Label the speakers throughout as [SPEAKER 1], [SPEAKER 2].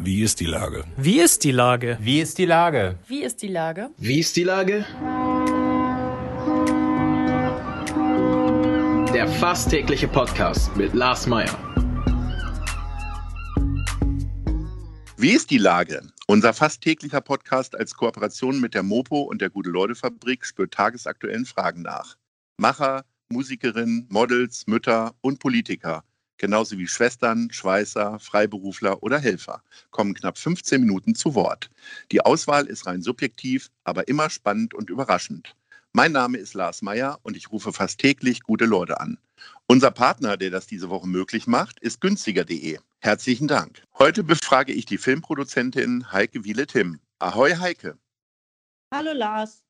[SPEAKER 1] Wie ist die Lage?
[SPEAKER 2] Wie ist die Lage?
[SPEAKER 3] Wie ist die Lage?
[SPEAKER 4] Wie ist die Lage?
[SPEAKER 5] Wie ist die Lage? Der fast tägliche Podcast mit Lars Meyer.
[SPEAKER 6] Wie ist die Lage? Unser fast täglicher Podcast als Kooperation mit der Mopo und der Gute-Leute-Fabrik spürt tagesaktuellen Fragen nach. Macher, Musikerinnen, Models, Mütter und Politiker, genauso wie Schwestern, Schweißer, Freiberufler oder Helfer, kommen knapp 15 Minuten zu Wort. Die Auswahl ist rein subjektiv, aber immer spannend und überraschend. Mein Name ist Lars Meyer und ich rufe fast täglich gute Leute an. Unser Partner, der das diese Woche möglich macht, ist günstiger.de. Herzlichen Dank. Heute befrage ich die Filmproduzentin Heike Wiele-Timm. Ahoi Heike.
[SPEAKER 7] Hallo Lars.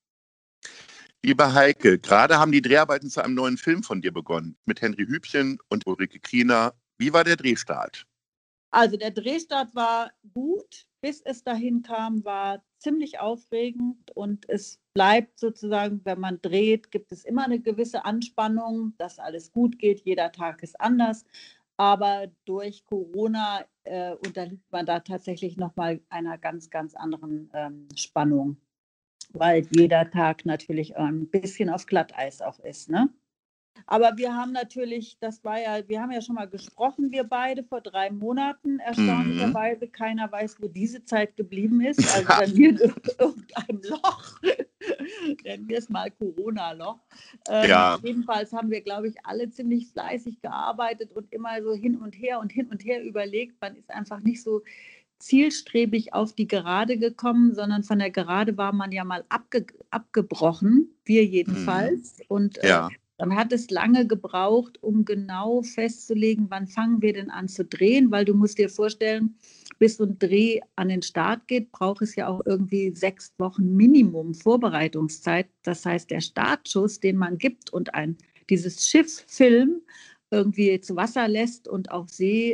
[SPEAKER 6] Liebe Heike, gerade haben die Dreharbeiten zu einem neuen Film von dir begonnen, mit Henry Hübchen und Ulrike Kriener. Wie war der Drehstart?
[SPEAKER 7] Also der Drehstart war gut, bis es dahin kam, war ziemlich aufregend und es bleibt sozusagen, wenn man dreht, gibt es immer eine gewisse Anspannung, dass alles gut geht, jeder Tag ist anders, aber durch Corona unterliegt man da tatsächlich nochmal einer ganz, ganz anderen Spannung, weil jeder Tag natürlich ein bisschen auf Glatteis auch ist, ne? Aber wir haben natürlich, wir haben ja schon mal gesprochen, wir beide vor 3 Monaten. Erstaunlicherweise, keiner weiß, wo diese Zeit geblieben ist. Also wenn wir in irgendeinem Loch, nennen wir es mal Corona-Loch.
[SPEAKER 6] Ja.
[SPEAKER 7] Jedenfalls haben wir, glaube ich, alle ziemlich fleißig gearbeitet und immer so hin und her überlegt. Man ist einfach nicht so zielstrebig auf die Gerade gekommen, sondern von der Gerade war man ja mal abgebrochen, wir jedenfalls. Und dann hat es lange gebraucht, um genau festzulegen, wann fangen wir denn an zu drehen, weil du musst dir vorstellen, bis so ein Dreh an den Start geht, braucht es ja auch irgendwie 6 Wochen Minimum Vorbereitungszeit. Das heißt, der Startschuss, den man gibt und dieses Schiff-Film irgendwie zu Wasser lässt und auf See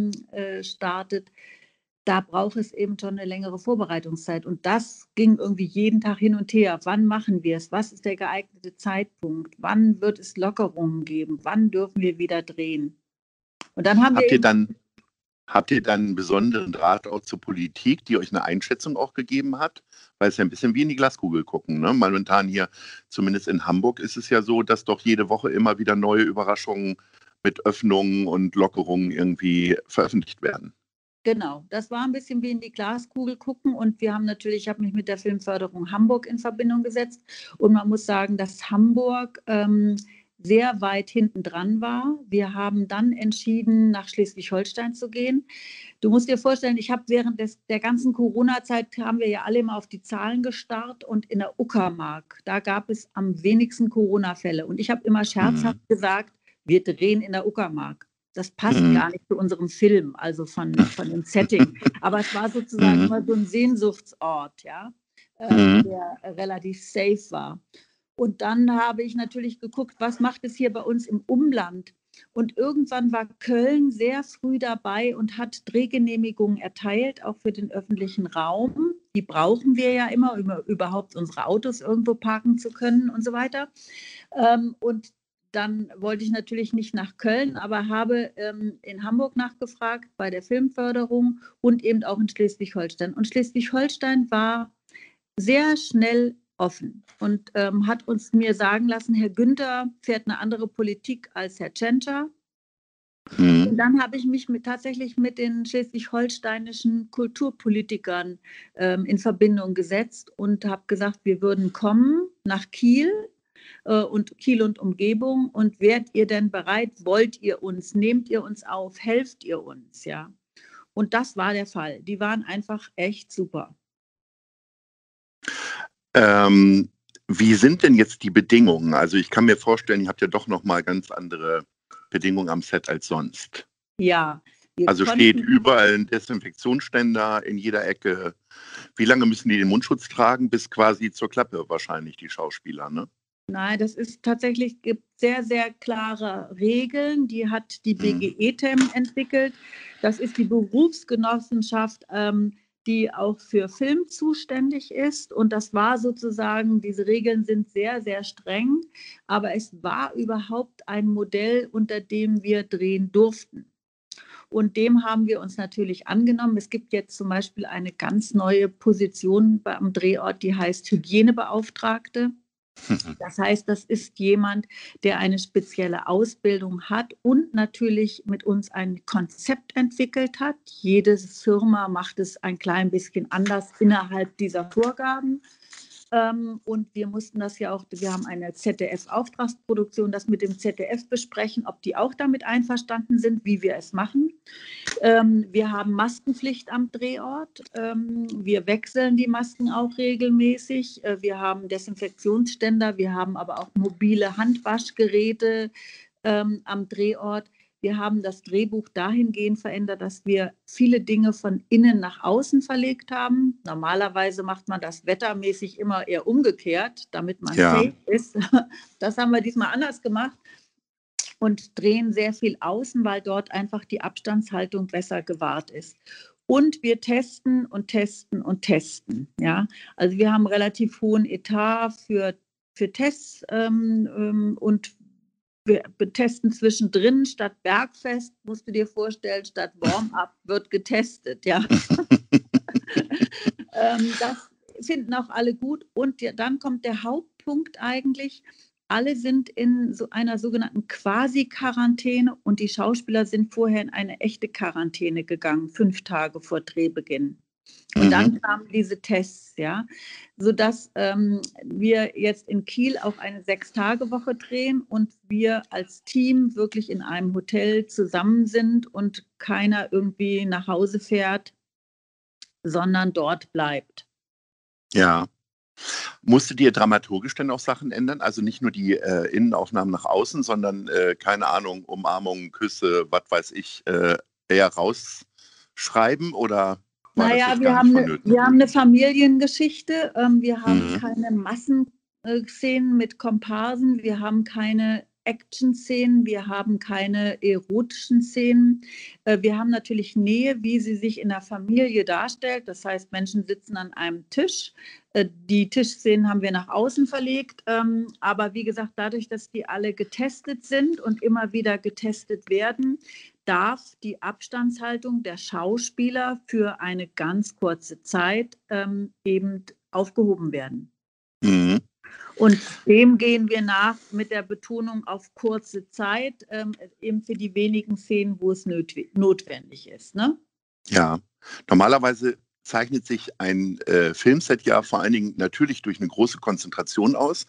[SPEAKER 7] startet, da braucht es eben schon eine längere Vorbereitungszeit. Und das ging irgendwie jeden Tag hin und her. Wann machen wir es? Was ist der geeignete Zeitpunkt? Wann wird es Lockerungen geben? Wann dürfen wir wieder drehen? Und dann haben
[SPEAKER 6] Habt ihr dann einen besonderen Draht auch zur Politik, die euch eine Einschätzung auch gegeben hat? Weil es ja ein bisschen wie in die Glaskugel gucken, ne? Momentan hier, zumindest in Hamburg, ist es ja so, dass doch jede Woche immer wieder neue Überraschungen mit Öffnungen und Lockerungen irgendwie veröffentlicht werden.
[SPEAKER 7] Genau, das war ein bisschen wie in die Glaskugel gucken und ich habe mich mit der Filmförderung Hamburg in Verbindung gesetzt und man muss sagen, dass Hamburg sehr weit hinten dran war. Wir haben dann entschieden, nach Schleswig-Holstein zu gehen. Du musst dir vorstellen, ich habe während der ganzen Corona-Zeit, haben wir ja alle immer auf die Zahlen gestarrt und in der Uckermark, da gab es am wenigsten Corona-Fälle und ich habe immer scherzhaft gesagt, wir drehen in der Uckermark. Das passt gar nicht zu unserem Film, also von dem Setting. Aber es war sozusagen immer so ein Sehnsuchtsort, ja, der relativ safe war. Und dann habe ich natürlich geguckt, was macht es hier bei uns im Umland? Und irgendwann war Köln sehr früh dabei und hat Drehgenehmigungen erteilt, auch für den öffentlichen Raum. Die brauchen wir ja immer, um überhaupt unsere Autos irgendwo parken zu können und so weiter. Und dann wollte ich natürlich nicht nach Köln, aber habe in Hamburg nachgefragt bei der Filmförderung und eben auch in Schleswig-Holstein. Und Schleswig-Holstein war sehr schnell offen und hat mir sagen lassen, Herr Günther fährt eine andere Politik als Herr Tschentscher. Und dann habe ich mich tatsächlich mit den schleswig-holsteinischen Kulturpolitikern in Verbindung gesetzt und habe gesagt, wir würden kommen nach Kiel und Kiel und Umgebung und wärt ihr denn bereit, wollt ihr uns, nehmt ihr uns auf, helft ihr uns, ja. Und das war der Fall. Die waren einfach echt super.
[SPEAKER 6] Wie sind denn jetzt die Bedingungen? Also ich kann mir vorstellen, ihr habt ja doch nochmal ganz andere Bedingungen am Set als sonst.
[SPEAKER 7] Ja.
[SPEAKER 6] Also steht überall ein Desinfektionsständer in jeder Ecke. Wie lange müssen die den Mundschutz tragen? Bis quasi zur Klappe wahrscheinlich, die Schauspieler, ne?
[SPEAKER 7] Nein, das ist tatsächlich, gibt sehr, sehr klare Regeln. Die hat die BGE-TEM entwickelt. Das ist die Berufsgenossenschaft, die auch für Film zuständig ist. Und das war sozusagen, diese Regeln sind sehr, sehr streng. Aber es war überhaupt ein Modell, unter dem wir drehen durften. Und dem haben wir uns natürlich angenommen. Es gibt jetzt zum Beispiel eine ganz neue Position am Drehort, die heißt Hygienebeauftragte. Das heißt, das ist jemand, der eine spezielle Ausbildung hat und natürlich mit uns ein Konzept entwickelt hat. Jede Firma macht es ein klein bisschen anders innerhalb dieser Vorgaben. Und wir mussten das ja auch, wir haben eine ZDF-Auftragsproduktion, das mit dem ZDF besprechen, ob die auch damit einverstanden sind, wie wir es machen. Wir haben Maskenpflicht am Drehort. Wir wechseln die Masken auch regelmäßig. Wir haben Desinfektionsständer. Wir haben aber auch mobile Handwaschgeräte am Drehort. Wir haben das Drehbuch dahingehend verändert, dass wir viele Dinge von innen nach außen verlegt haben. Normalerweise macht man das wettermäßig immer eher umgekehrt, damit man safe ist. Das haben wir diesmal anders gemacht. Und drehen sehr viel außen, weil dort einfach die Abstandshaltung besser gewahrt ist. Und wir testen und testen und testen. Ja? Also wir haben relativ hohen Etat für Tests und wir testen zwischendrin. Statt Bergfest, musst du dir vorstellen, statt Warm-up wird getestet. Ja? Das finden auch alle gut. Und dann kommt der Hauptpunkt eigentlich. Alle sind in so einer sogenannten Quasi-Quarantäne und die Schauspieler sind vorher in eine echte Quarantäne gegangen, 5 Tage vor Drehbeginn. Und dann kamen diese Tests, ja, sodass wir jetzt in Kiel auch eine 6-Tage-Woche drehen und wir als Team wirklich in einem Hotel zusammen sind und keiner irgendwie nach Hause fährt, sondern dort bleibt.
[SPEAKER 6] Ja. Musstet ihr dramaturgisch denn auch Sachen ändern? Also nicht nur die Innenaufnahmen nach außen, sondern, keine Ahnung, Umarmungen, Küsse, was weiß ich, eher rausschreiben oder war das jetzt gar nicht vonnöten?
[SPEAKER 7] Wir haben eine Familiengeschichte. Wir haben keine Massenszenen mit Komparsen. Wir haben keine Action-Szenen. Wir haben keine erotischen Szenen. Wir haben natürlich Nähe, wie sie sich in der Familie darstellt. Das heißt, Menschen sitzen an einem Tisch. Die Tischszenen haben wir nach außen verlegt. Aber wie gesagt, dadurch, dass die alle getestet sind und immer wieder getestet werden, darf die Abstandshaltung der Schauspieler für eine ganz kurze Zeit eben aufgehoben werden.
[SPEAKER 6] Mhm.
[SPEAKER 7] Und dem gehen wir nach mit der Betonung auf kurze Zeit, eben für die wenigen Szenen, wo es notwendig ist. Ne?
[SPEAKER 6] Ja, normalerweise zeichnet sich ein Filmset ja vor allen Dingen natürlich durch eine große Konzentration aus,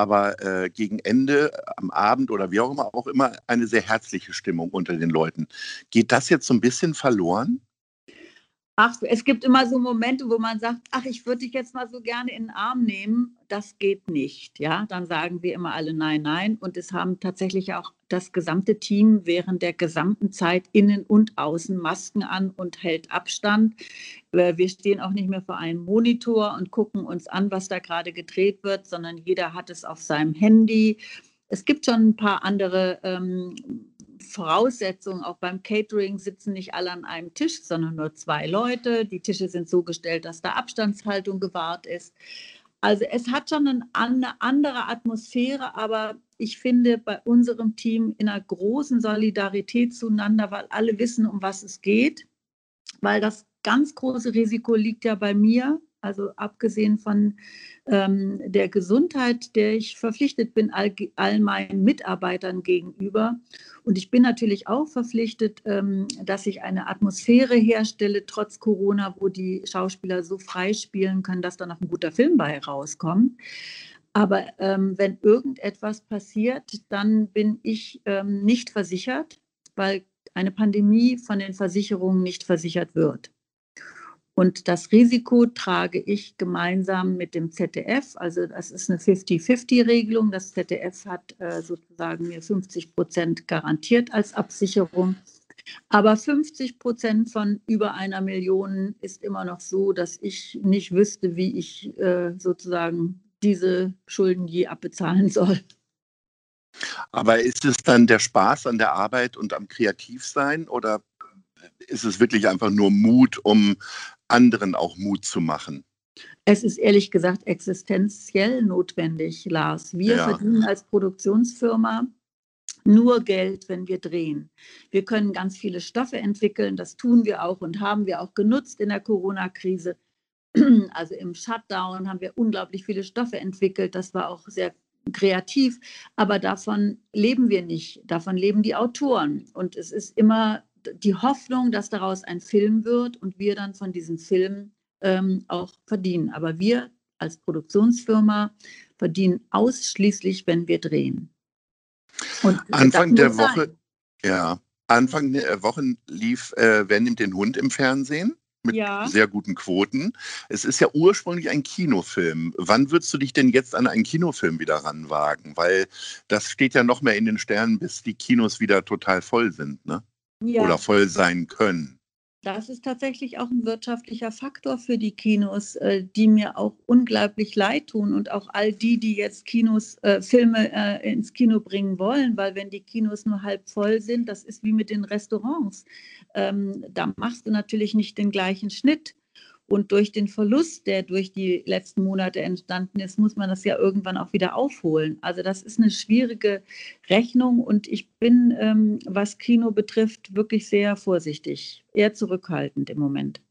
[SPEAKER 6] aber gegen Ende, am Abend oder wie auch immer eine sehr herzliche Stimmung unter den Leuten. Geht das jetzt so ein bisschen verloren?
[SPEAKER 7] Ach, es gibt immer so Momente, wo man sagt, ach, ich würde dich jetzt mal so gerne in den Arm nehmen. Das geht nicht. Ja, dann sagen wir immer alle nein, nein. Und es haben tatsächlich auch das gesamte Team während der gesamten Zeit innen und außen Masken an und hält Abstand. Wir stehen auch nicht mehr vor einem Monitor und gucken uns an, was da gerade gedreht wird, sondern jeder hat es auf seinem Handy. Es gibt schon ein paar andere Voraussetzungen. Auch beim Catering sitzen nicht alle an einem Tisch, sondern nur 2 Leute. Die Tische sind so gestellt, dass da Abstandshaltung gewahrt ist. Also es hat schon eine andere Atmosphäre, aber ich finde bei unserem Team in einer großen Solidarität zueinander, weil alle wissen, um was es geht, weil das ganz große Risiko liegt ja bei mir, also abgesehen von der Gesundheit, der ich verpflichtet bin, all meinen Mitarbeitern gegenüber. Und ich bin natürlich auch verpflichtet, dass ich eine Atmosphäre herstelle, trotz Corona, wo die Schauspieler so frei spielen können, dass da noch ein guter Film bei rauskommt. Aber wenn irgendetwas passiert, dann bin ich nicht versichert, weil eine Pandemie von den Versicherungen nicht versichert wird. Und das Risiko trage ich gemeinsam mit dem ZDF. Also das ist eine 50-50-Regelung. Das ZDF hat sozusagen mir 50% garantiert als Absicherung. Aber 50% von über 1 Million ist immer noch so, dass ich nicht wüsste, wie ich sozusagen diese Schulden je abbezahlen soll.
[SPEAKER 6] Aber ist es dann der Spaß an der Arbeit und am Kreativsein oder ist es wirklich einfach nur Mut, um anderen auch Mut zu machen?
[SPEAKER 7] Es ist ehrlich gesagt existenziell notwendig, Lars. Wir verdienen als Produktionsfirma nur Geld, wenn wir drehen. Wir können ganz viele Stoffe entwickeln, das tun wir auch und haben wir auch genutzt in der Corona-Krise. Also im Shutdown haben wir unglaublich viele Stoffe entwickelt, das war auch sehr kreativ, aber davon leben wir nicht, davon leben die Autoren. Und es ist immer die Hoffnung, dass daraus ein Film wird und wir dann von diesem Film auch verdienen. Aber wir als Produktionsfirma verdienen ausschließlich, wenn wir drehen. Und
[SPEAKER 6] Anfang der Woche lief Wer nimmt den Hund im Fernsehen mit sehr guten Quoten. Es ist ja ursprünglich ein Kinofilm. Wann würdest du dich denn jetzt an einen Kinofilm wieder ranwagen? Weil das steht ja noch mehr in den Sternen, bis die Kinos wieder total voll sind, ne?
[SPEAKER 7] Ja.
[SPEAKER 6] Oder voll sein können.
[SPEAKER 7] Das ist tatsächlich auch ein wirtschaftlicher Faktor für die Kinos, die mir auch unglaublich leid tun und auch all die jetzt Filme ins Kino bringen wollen, weil wenn die Kinos nur halb voll sind, das ist wie mit den Restaurants. Da machst du natürlich nicht den gleichen Schnitt. Und durch den Verlust, der durch die letzten Monate entstanden ist, muss man das ja irgendwann auch wieder aufholen. Also das ist eine schwierige Rechnung und ich bin, was Kino betrifft, wirklich sehr vorsichtig, eher zurückhaltend im Moment.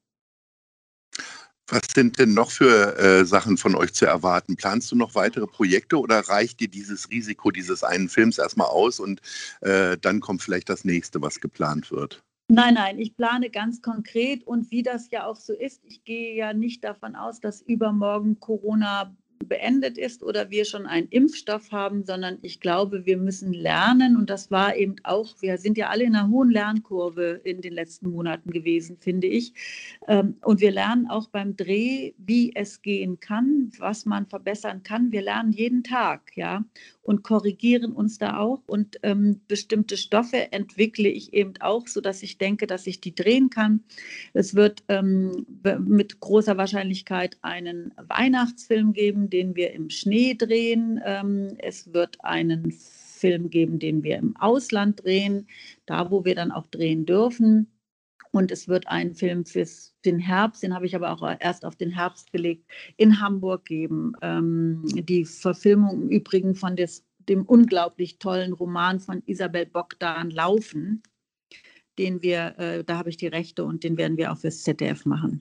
[SPEAKER 6] Was sind denn noch für Sachen von euch zu erwarten? Planst du noch weitere Projekte oder reicht dir dieses Risiko dieses einen Films erstmal aus und dann kommt vielleicht das nächste, was geplant wird?
[SPEAKER 7] Nein, ich plane ganz konkret und wie das ja auch so ist, ich gehe ja nicht davon aus, dass übermorgen Corona beendet ist oder wir schon einen Impfstoff haben, sondern ich glaube, wir müssen lernen und das war eben auch, wir sind ja alle in einer hohen Lernkurve in den letzten Monaten gewesen, finde ich. Und wir lernen auch beim Dreh, wie es gehen kann, was man verbessern kann. Wir lernen jeden Tag, ja, und korrigieren uns da auch und bestimmte Stoffe entwickle ich eben auch, sodass ich denke, dass ich die drehen kann. Es wird mit großer Wahrscheinlichkeit einen Weihnachtsfilm geben, den wir im Schnee drehen. Es wird einen Film geben, den wir im Ausland drehen, da wo wir dann auch drehen dürfen. Und es wird einen Film für den Herbst, den habe ich aber auch erst auf den Herbst gelegt, in Hamburg geben. Die Verfilmung im Übrigen von dem unglaublich tollen Roman von Isabel Bogdan Laufen, da habe ich die Rechte und den werden wir auch fürs ZDF machen.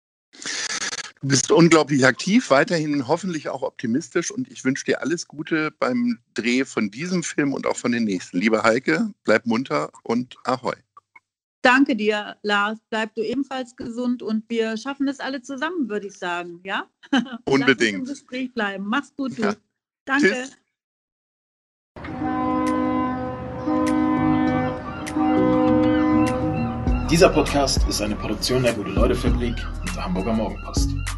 [SPEAKER 6] Du bist unglaublich aktiv, weiterhin hoffentlich auch optimistisch und ich wünsche dir alles Gute beim Dreh von diesem Film und auch von den nächsten. Liebe Heike, bleib munter und Ahoi.
[SPEAKER 7] Danke dir, Lars. Bleib du ebenfalls gesund und wir schaffen es alle zusammen, würde ich sagen. Ja?
[SPEAKER 6] Unbedingt.
[SPEAKER 7] Lass uns im Gespräch bleiben. Mach's gut, du.
[SPEAKER 6] Ja.
[SPEAKER 7] Danke.
[SPEAKER 6] Tschüss.
[SPEAKER 5] Dieser Podcast ist eine Produktion der Gute-Leute-Fabrik und der Hamburger Morgenpost.